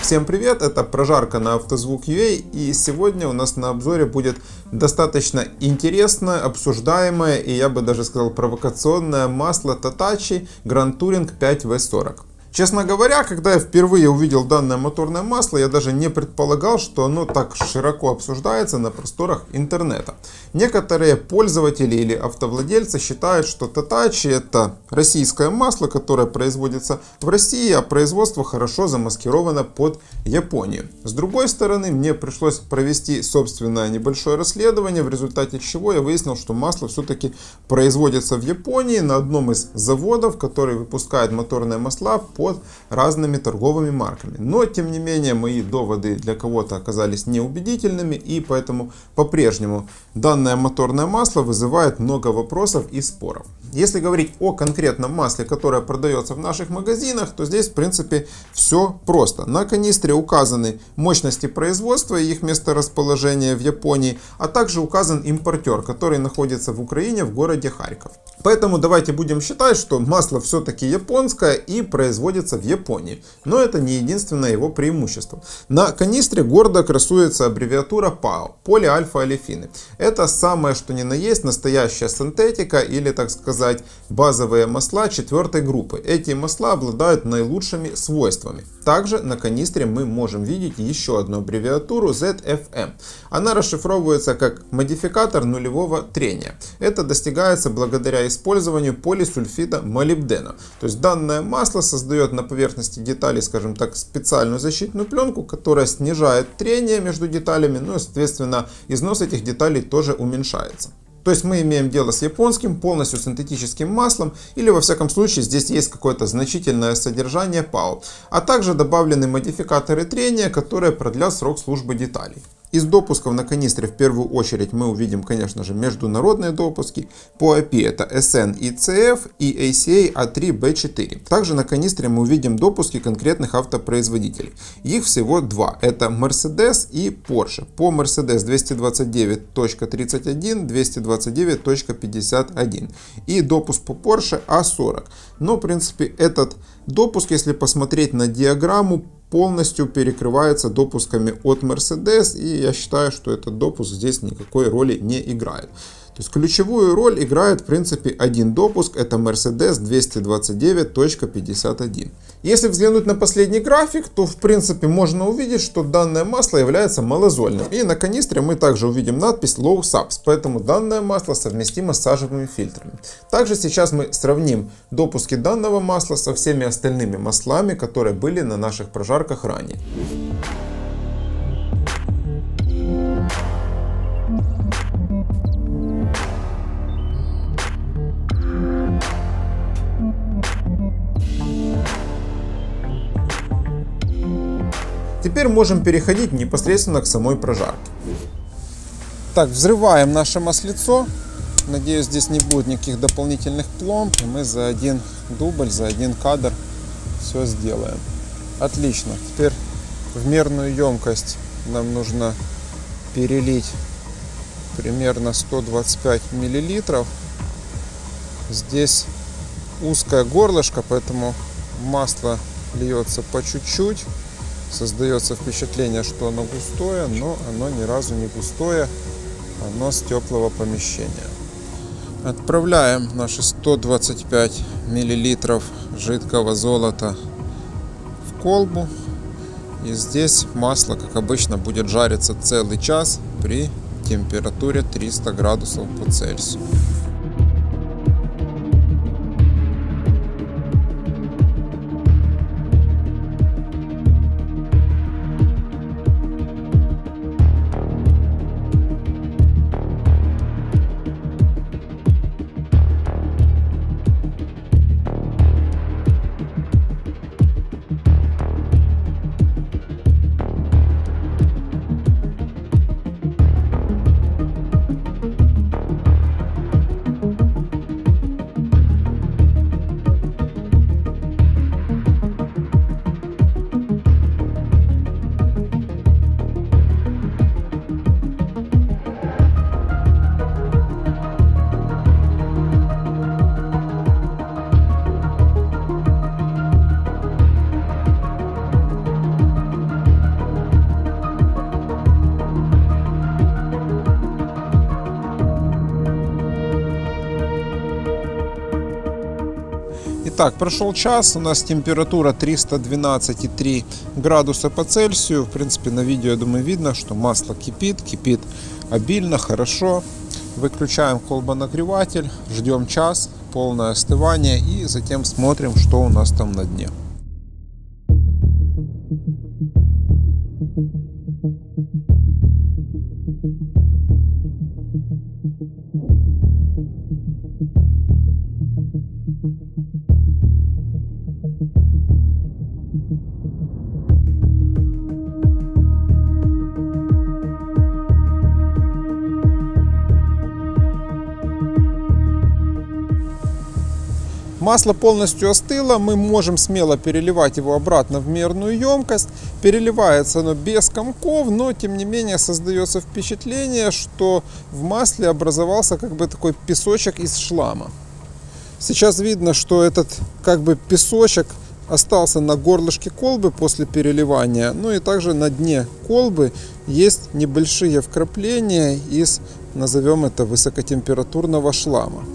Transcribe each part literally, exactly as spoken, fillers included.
Всем привет, это прожарка на автозвук точка ю а, и сегодня у нас на обзоре будет достаточно интересное, обсуждаемое и я бы даже сказал провокационное масло Татачи Grand Touring пять вэ сорок. Честно говоря, когда я впервые увидел данное моторное масло, я даже не предполагал, что оно так широко обсуждается на просторах интернета. Некоторые пользователи или автовладельцы считают, что Татачи это российское масло, которое производится в России, а производство хорошо замаскировано под Японию. С другой стороны, мне пришлось провести собственное небольшое расследование, в результате чего я выяснил, что масло все-таки производится в Японии на одном из заводов, который выпускает моторные масла по под разными торговыми марками. Но, тем не менее, мои доводы для кого-то оказались неубедительными, и поэтому по-прежнему данное моторное масло вызывает много вопросов и споров. Если говорить о конкретном масле, которое продается в наших магазинах, то здесь, в принципе, все просто. На канистре указаны мощности производства и их месторасположение в Японии, а также указан импортер, который находится в Украине, в городе Харьков. Поэтому давайте будем считать, что масло все-таки японское и производится в Японии. Но это не единственное его преимущество. На канистре гордо красуется аббревиатура ПАО – полиальфа-олефины. Это самое что ни на есть настоящая синтетика или, так сказать, базовые масла четвертой группы. Эти масла обладают наилучшими свойствами. Также на канистре мы можем видеть еще одну аббревиатуру зет эф эм. Она расшифровывается как модификатор нулевого трения. Это достигается благодаря использованию полисульфида молибдена. То есть данное масло создает на поверхности деталей, скажем так, специальную защитную пленку, которая снижает трение между деталями, ну и, соответственно, износ этих деталей тоже уменьшается. То есть мы имеем дело с японским, полностью синтетическим маслом, или во всяком случае здесь есть какое-то значительное содержание ПАО, а также добавлены модификаторы трения, которые продлят срок службы деталей. Из допусков на канистре в первую очередь мы увидим, конечно же, международные допуски. По ай пи это эс эн и си эф и эй си эй а три бэ четыре. Также на канистре мы увидим допуски конкретных автопроизводителей. Их всего два. Это Mercedes и Porsche. По Mercedes двести двадцать девять точка тридцать один, двести двадцать девять точка пятьдесят один. И допуск по Porsche а сорок. Но, в принципе, этот допуск, если посмотреть на диаграмму, полностью перекрывается допусками от Mercedes, и я считаю, что этот допуск здесь никакой роли не играет. То есть ключевую роль играет в принципе один допуск, это Mercedes двести двадцать девять точка пятьдесят один. Если взглянуть на последний график, то в принципе можно увидеть, что данное масло является малозольным. И на канистре мы также увидим надпись Low Subs, поэтому данное масло совместимо с сажевыми фильтрами. Также сейчас мы сравним допуски данного масла со всеми остальными маслами, которые были на наших прожарках ранее. Теперь можем переходить непосредственно к самой прожарке. Так, взрываем наше маслицо. Надеюсь, здесь не будет никаких дополнительных пломб. Мы за один дубль, за один кадр все сделаем. Отлично. Теперь в мерную емкость нам нужно перелить примерно сто двадцать пять миллилитров. Здесь узкое горлышко, поэтому масло льется по чуть-чуть. Создается впечатление, что оно густое, но оно ни разу не густое, оно с теплого помещения. Отправляем наши сто двадцать пять миллилитров жидкого золота в колбу. И здесь масло, как обычно, будет жариться целый час при температуре триста градусов по Цельсию. Итак, прошел час, у нас температура триста двенадцать и три градуса по Цельсию. В принципе, на видео, я думаю, видно, что масло кипит, кипит обильно, хорошо. Выключаем колбонагреватель, ждем час, полное остывание и затем смотрим, что у нас там на дне. Масло полностью остыло, мы можем смело переливать его обратно в мерную емкость. Переливается оно без комков, но тем не менее создается впечатление, что в масле образовался как бы такой песочек из шлама. Сейчас видно, что этот как бы песочек остался на горлышке колбы после переливания, ну и также на дне колбы есть небольшие вкрапления из, назовем это, высокотемпературного шлама.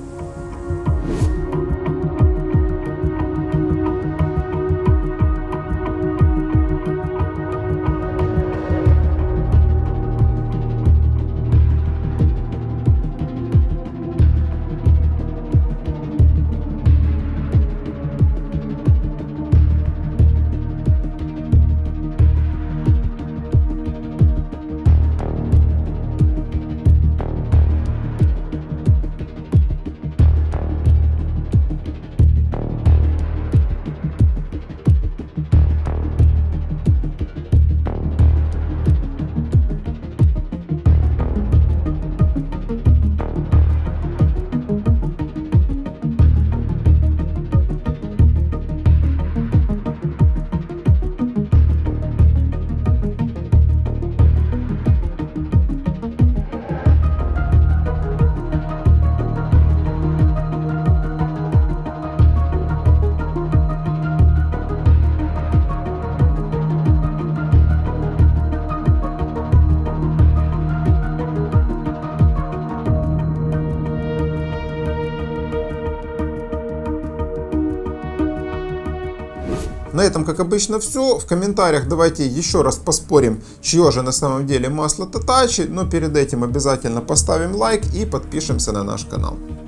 На этом, как обычно, все. В комментариях давайте еще раз поспорим, чье же на самом деле масло Татачи. Но перед этим обязательно поставим лайк и подпишемся на наш канал.